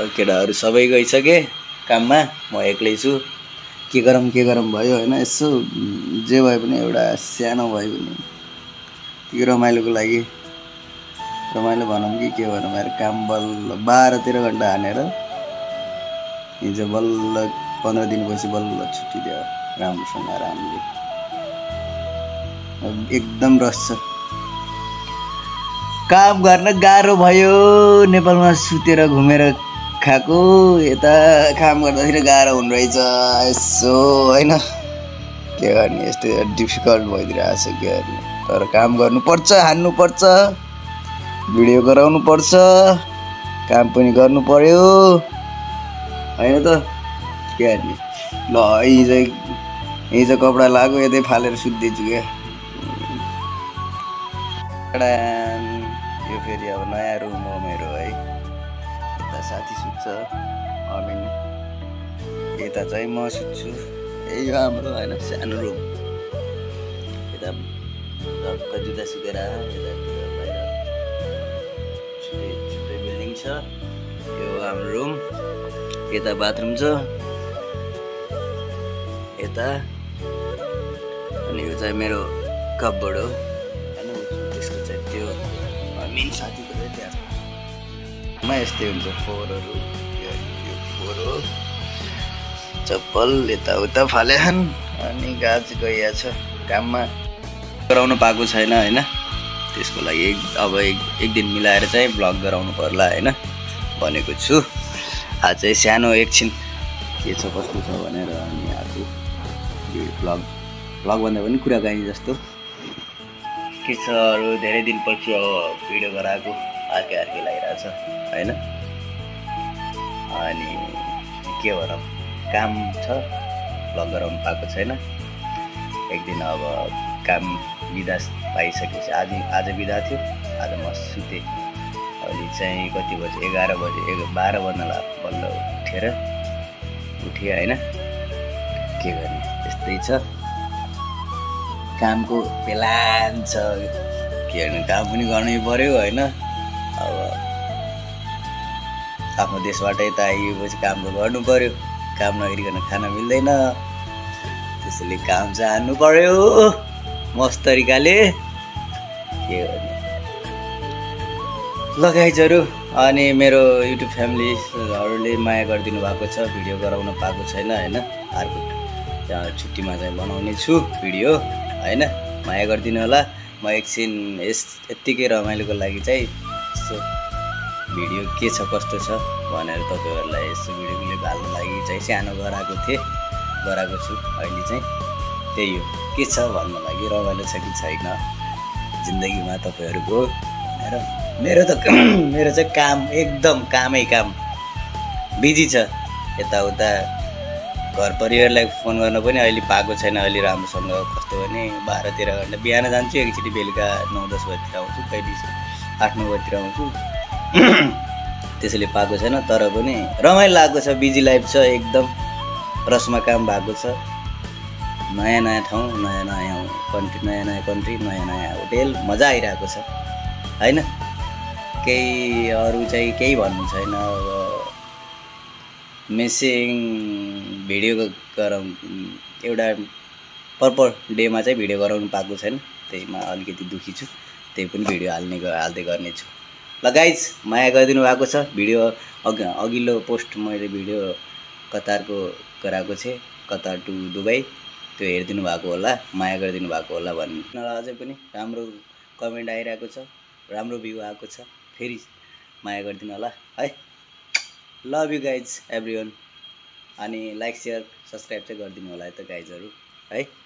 केटाहरू सबै गइसके काममा, म एक्लै छु। के गरौँ भयो होइन। यसो जे भए पनि एउटा सानो भए पनि त्यो रमाइलोको लागि रमाइलो भनौँ कि के भनौँ यार। काम बल्ल 12-13 घन्टा हानेर हिजो बल्ल 15 दिनपछि बल्ल छुट्टी दियो राम्रोसँग आरामले। एकदम रस छ। काम गर्न गाह्रो भयो। नेपालमा सुतेर घुमेर खाएको, यता काम गर्दाखेरि गाह्रो हुने रहेछ यसो होइन। के गर्ने, यस्तो डिफिकल्ट भइदिरहेको छ के गर्ने। तर काम गर्नुपर्छ, हान्नुपर्छ, भिडियो गराउनु पर्छ, काम पनि गर्नु पर्यो होइन त। के गर्ने। ल हिजो कपडा लाग्यो यतै फालेर सुत्दैछु क्या। यो फेरि अब नयाँ रुम हो मेरो है। यता साथी सुत्छ, यता चाहिँ म सुत्छु। यही हो हाम्रो होइन सानो रुम। यता ढक्क जुत्ता सुकेर यता बाहिर छुट्टै बिल्डिङ छ। यो हाम्रो रुम, यता बाथरुम छ यता, अनि यो चाहिँ मेरो कपबोर्ड हो होइन। त्यसको चाहिँ त्यो मेन साथीको चाहिँ त्यहाँ यस्तै हुन्छ फोहोरहरू। यो फोहोर हो, चप्पल यताउता फालेछन्। अनि गाज गइया छ काममा, गराउनु पाएको छैन होइन। त्यसको लागि अब एक दिन मिलाएर चाहिँ भ्लग गराउनु पर्ला होइन भनेको छु। आज चाहिँ सानो एकछिन के छ कस्तो छ भनेर अनि आएको भ्लग भन्दा पनि कुराकानी जस्तो। के छ अरू, धेरै दिनपछि अब भिडियो गराएको अर्कै लागिरहेछ होइन। अनि के भनौँ, काम छ, भ्लग गराउनु पाएको छैन। एक दिन अब काम बिदा पाइसकेपछि आज बिदा थियो। आज म सुतेँ। अहिले चाहिँ कति बजे, 11 बजे 12 बज्नला बल्ल उठेँ होइन। के गर्ने, त्यस्तै छ। कामको प्लान छ, के गर्ने, काम पनि गर्नै पर्यो होइन। अब आफ्नो देशबाट यता आइएपछि काम त गर्नु पर्यो। काम नगरिकन खान मिल्दैन, त्यसैले काम चाहिँ हान्नु पर्यो मस्त तरिकाले। के गर्ने लगाइजहरू। अनि मेरो युट्युब फ्यामिलीहरूले माया गरिदिनु भएको छ, भिडियो गराउन पाएको छैन होइन। अर्को छुट्टीमा चाहिँ बनाउने छु भिडियो होइन, माया गरिदिनु होला। म एकछिन यत्तिकै रमाइलोको लागि चाहिँ यसो भिडियो के छ कस्तो छ भनेर तपाईँहरूलाई यसो भिडियो क्लिप हाल्नु लागि चाहिँ सानो गराएको छु। अहिले चाहिँ त्यही हो, के छ भन्नु लागि, रमाइलो छ कि छैन जिन्दगीमा तपाईँहरूको भनेर। मेरो चाहिँ काम एकदम काम बिजी छ। यताउता घर परिवारलाई फोन गर्न पनि अहिले पाएको छैन। अहिले राम्रोसँग कस्तो भने 12-13 घन्टा बिहान जान्छु, एकचोटि बेलुका 9-10 बजीतिर आउँछु, कहिले 8-9 बजीतिर आउँछु। त्यसैले पाएको छैन, तर पनि रमाइलो लागेको छ। बिजी लाइफ छ एकदम, रसमा काम भएको छ। नयाँ ठाउँ, नयाँ कन्ट्री, नयाँ होटेल, मजा आइरहेको छ होइन। केही अरू चाहिँ केही भन्नु छैन। अब मिसिङ भिडियो गराउनु एउटा पर्पर डेमा चाहिँ भिडियो गराउनु पाएको छैन, त्यहीमा अलिकति दुःखी छु। त्यही पनि भिडियो हाल्दै गर्नेछु। ल गाइज, माया गरिदिनु भएको छ। भिडियो अघिल्लो पोस्ट मैले भिडियो कतारको गराएको थिएँ, कतार टु दुबई, त्यो हेरिदिनु भएको होला, माया गरिदिनु भएको होला भन्नु। अझै पनि राम्रो कमेन्ट आइरहेको छ, राम्रो भ्यू आएको छ। फेरि माया गरिदिनु होला है। Love you guys everyone. अनि लाइक, सेयर, सब्सक्राइब चाहिँ गरिदिनु होला है त गाइजहरू है।